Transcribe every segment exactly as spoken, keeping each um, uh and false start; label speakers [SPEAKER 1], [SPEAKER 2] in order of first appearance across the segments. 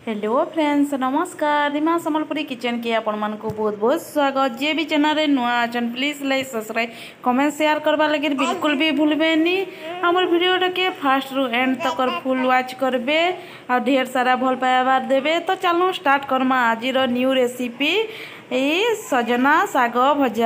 [SPEAKER 1] Hello friends नमस्कार Reema Sambalpuri kitchen के आपण मान को बहुत बहुत स्वागत। जे भी चैनल रे नुआ अचन please like subscribe comment share करवा लगे बिल्कुल भी भूलबेनी। हमर वीडियोटा के फास्ट रु एंड तक फुल वॉच करबे और ढेर सारा भल पाइबार देबे। तो चलो स्टार्ट करमा आज न्यू रेसिपी ए सजना साग भजा।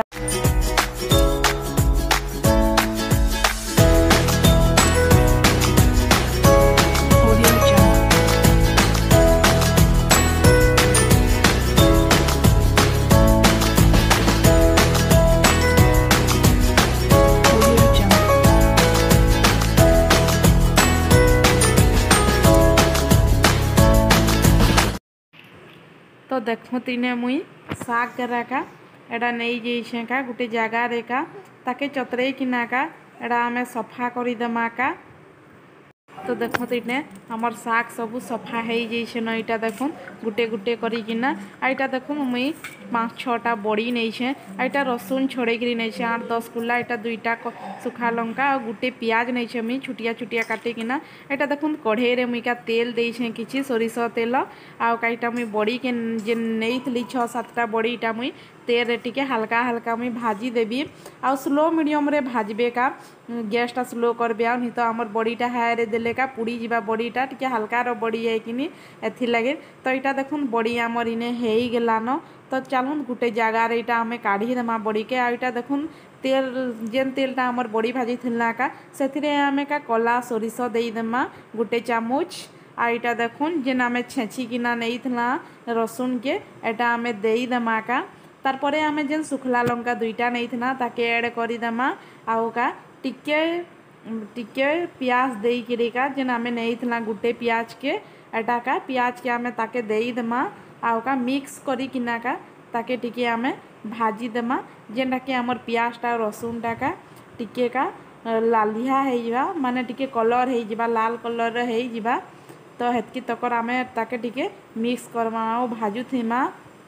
[SPEAKER 1] तो देखो तीने मुई साग का एडा नहीं जाइए का गोटे जगार का ताके चतरे किना का एडा आमे सफा कर दमा का। तो देखो तीने हमर साग सबू सफा है न इटा देखो गुटे गुटे करिकिना आइटा देखो मुई पाँच छटा बड़ी नहीं आइटा रसुन छोड़े नहीं आठ दस कुला इटा दुईटा सुखा लंका और गुटे पियाज नहीं मुई छुटिया छुटिया काटिकिना एटा देखो कढ़े रे मुई का तेल देछे किछि सोरिष तेल आउ काइटा मुई बड़ी के जे नहीं छ सातटा बड़ी इटा मुई तेल रे टिके हल्का हल्का मुई भाजी देबी आ स्लो मीडियम रे भाजबे का गैसटा स्लो करबे आ नहीं तो आमर बड़ीटा हाई रे देले का पुड़ी जीवा बड़ीटा टिके हल्का रो बड़ी है कि एथि लगे। तो यहाँ देखुन बड़ी आमर इने हे गलान। तो चलुन गोटे जगार यहाँ आम काढ़ी देमा बड़ी के आईटा देखुन तेल जेन तेलटा आमर बड़ी भाजी थिला का से आम का कला सोरिष देदेमा गोटे चामच आ यहाँ देखुन जेन आम छेची किना नहीं थिला रसुन के एटा आम देदेमा का तारपरे आम जेन सुखला लंका दुईटा नहीं थिला ताके ऐड करदेमा आउ का टिके टिके पियाज दे का जेन आम नहीं थिला गोटे पियाज के एटा का पियाज के आम ताके देदेमा आउ का मिक्स करी किना का ताके टिके आम भाजी देमा जेनटा कि आमर पियाजटा रसुनटा का टिके का लालिया हो माने टिके कलर हो जिबा लाल कलर हो जिबा। तो हेतकी तकर आम ताके टिके मिक्स करमा और भाजू थीमा।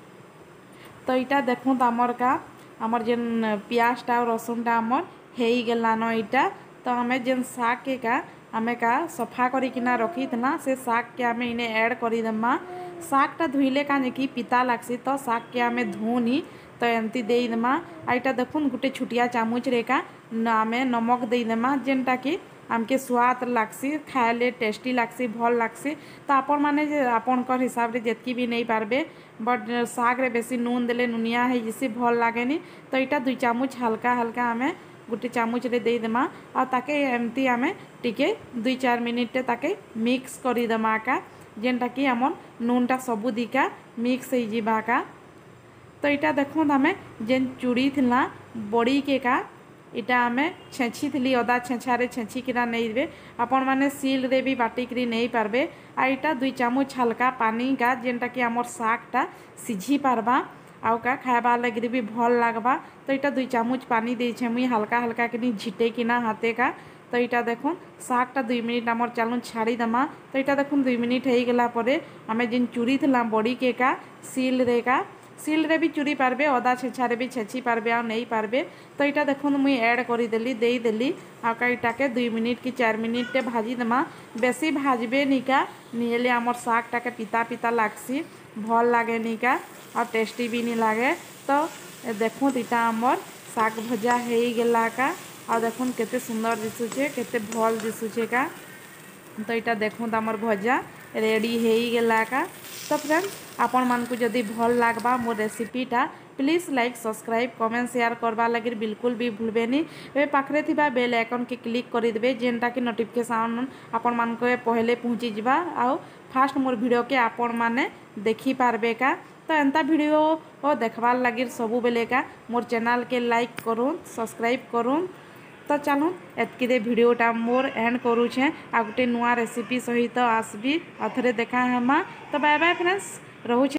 [SPEAKER 1] तो यहाँ देखो आमर का आमर जेन पियाजटा रसुनटा आमर हो गलान यहाँ। तो आम जेन साग के का आम का सफा करिकिना रखी था से साग के आम इन्हें ऐड करदेमा। सागटा धुईले का कि पिता लागसी तो साग के आम धुनी तो एमती देदेमा। आईटा देखुन गोटे छुटिया चामच रे का आम नमक देदेमा जेनटा कि आमके स्वाद लागसी खाएले टेस्टी लागसी भल लागसी। तो आपण माने आपणकर हिसाब रे जेतकी भी नहीं पारबे बट साग रे बेसी नून देले नुनिया है जिसी भल लागेनी। तो यहाँ दुई चामच हल्का हल्का आम गोटे चामच रे देदेमा आ ताके एमती आम टिके दुई चार मिनिट ताके मिक्स करदेमा का जेनटा कि आमर नूनटा सबू दिका मिक्स हो जिबा का। तो यहाँ देखो आम जेन चूड़ी थिला बड़ी के का इटा आम छेची थी अदा छेछारे छेची किना नहीं दे आपण माने सील रे भी बाटिकी नहीं पारबे। आ इटा दुई चामच हल्का पानी का जेनटा कि आमर सागटा सिझी पारबा आउ का खाएबा लगे भी भल लगवा। तो यहाँ दुई चामच पानी देछे मुई हल्का हल्का कि झिटे किना हाथे का। तो यहाँ देखो सागटा दुई मिनिट आमर चलुन छाड़ी देमा। तो यहाँ देखो दुई मिनिट हो गला परे आम जेन चूड़ी थिला बड़ी के का सील रे का सील रे भी चूड़ी पारबे अदा छेछारे भी छेची पारबे आ नहीं पारबे। तो यहाँ देखो मुई ऐड करदेली देदेली आटा के दुई मिनिट कि चार मिनिट भाजी देमा बेसी भाजबे निका निहले आमर सागटा के पिता पिता लागसी भल लागे निका और टेस्टी भी नहीं लगे। तो देखो यहाँ आमर साग भजा हो गला का और देखो केते सुंदर दिशुचे केते भल दिशुचे का। तो यहाँ देखो आमर भजा रेडी हो गला का। तो फ्रेंड्स आपण मानकु जदि भल लागबा मोर रेसिपीटा please like subscribe comment share करवा लगे बिल्कुल भी भूलबेनी। ए पाखरे थिबा बेल आइकन के क्लिक करदेबे जेनटा कि नोटिफिकेशन आपण मानक पहले पहुँची जावा आउ फास्ट मोर वीडियो के आपण माने देखी पारबे का। तो एंता वीडियो ओ देखवार लगे सबू बेले का मोर चैनल के लाइक करूँ सब्सक्राइब करूँ। तो चलूँ एतकी भिडटा मोर एंड करुचे आ गोटे नुआ रेसिपी सहित आसबी आउ थे देखा हेमा। तो बाय बाय फ्रेंड्स रहुचे।